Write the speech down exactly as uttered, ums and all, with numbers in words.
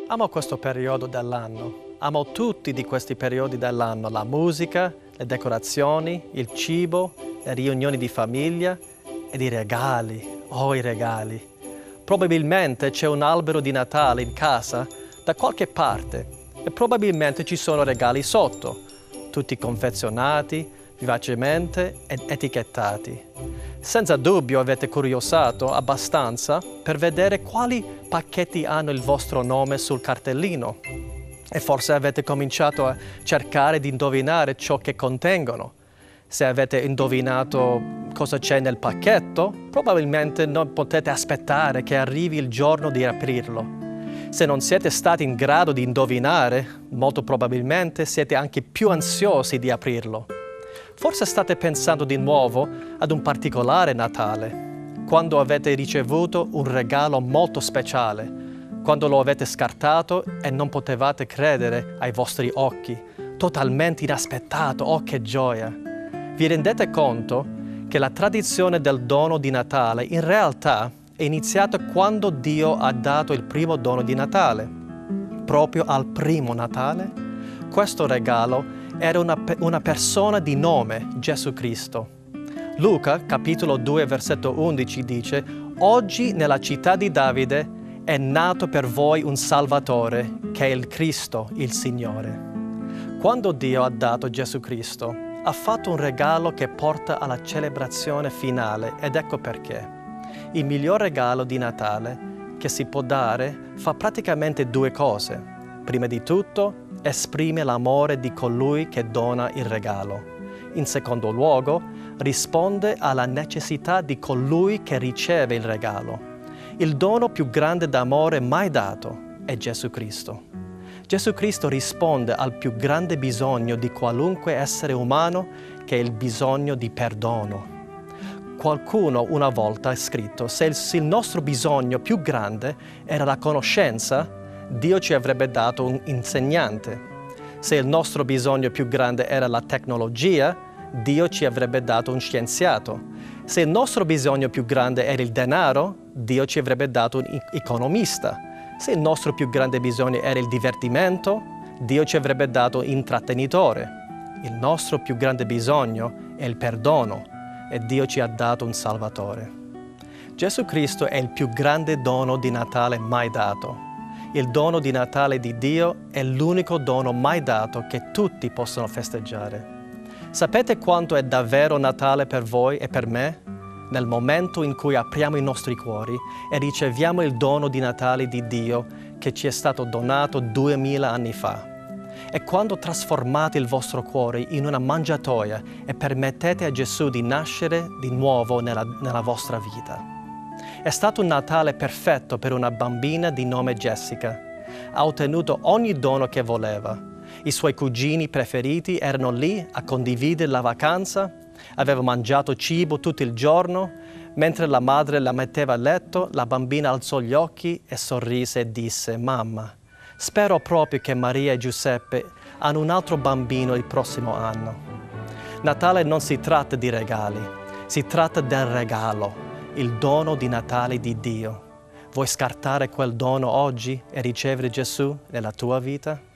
Amo questo periodo dell'anno. Amo tutti di questi periodi dell'anno, la musica, le decorazioni, il cibo, le riunioni di famiglia ed i regali. Oh, i regali! Probabilmente c'è un albero di Natale in casa da qualche parte e probabilmente ci sono regali sotto, tutti confezionati, vivacemente ed etichettati. Senza dubbio avete curiosato abbastanza per vedere quali pacchetti hanno il vostro nome sul cartellino e forse avete cominciato a cercare di indovinare ciò che contengono. Se avete indovinato cosa c'è nel pacchetto, probabilmente non potete aspettare che arrivi il giorno di aprirlo. Se non siete stati in grado di indovinare, molto probabilmente siete anche più ansiosi di aprirlo. Forse state pensando di nuovo ad un particolare Natale, quando avete ricevuto un regalo molto speciale, quando lo avete scartato e non potevate credere ai vostri occhi, totalmente inaspettato, oh che gioia! Vi rendete conto che la tradizione del dono di Natale in realtà è iniziata quando Dio ha dato il primo dono di Natale. Proprio al primo Natale, questo regalo era una, una persona di nome Gesù Cristo. Luca, capitolo due, versetto undici, dice: «Oggi nella città di Davide è nato per voi un Salvatore, che è il Cristo, il Signore». Quando Dio ha dato Gesù Cristo, ha fatto un regalo che porta alla celebrazione finale, ed ecco perché. Il miglior regalo di Natale che si può dare fa praticamente due cose. Prima di tutto, esprime l'amore di colui che dona il regalo. In secondo luogo, risponde alla necessità di colui che riceve il regalo. Il dono più grande d'amore mai dato è Gesù Cristo. Gesù Cristo risponde al più grande bisogno di qualunque essere umano, che è il bisogno di perdono. Qualcuno una volta ha scritto: se il nostro bisogno più grande era la conoscenza, Dio ci avrebbe dato un insegnante. Se il nostro bisogno più grande era la tecnologia, Dio ci avrebbe dato un scienziato. Se il nostro bisogno più grande era il denaro, Dio ci avrebbe dato un economista. Se il nostro più grande bisogno era il divertimento, Dio ci avrebbe dato un intrattenitore. Il nostro più grande bisogno è il perdono e Dio ci ha dato un Salvatore. Gesù Cristo è il più grande dono di Natale mai dato. Il dono di Natale di Dio è l'unico dono mai dato che tutti possono festeggiare. Sapete quanto è davvero Natale per voi e per me? Nel momento in cui apriamo i nostri cuori e riceviamo il dono di Natale di Dio che ci è stato donato duemila anni fa. E quando trasformate il vostro cuore in una mangiatoia e permettete a Gesù di nascere di nuovo nella, nella vostra vita. È stato un Natale perfetto per una bambina di nome Jessica. Ha ottenuto ogni dono che voleva. I suoi cugini preferiti erano lì a condividere la vacanza, aveva mangiato cibo tutto il giorno. Mentre la madre la metteva a letto, la bambina alzò gli occhi e sorrise e disse: «Mamma, spero proprio che Maria e Giuseppe hanno un altro bambino il prossimo anno». Natale non si tratta di regali, si tratta del regalo. Il dono di Natale di Dio. Vuoi scartare quel dono oggi e ricevere Gesù nella tua vita?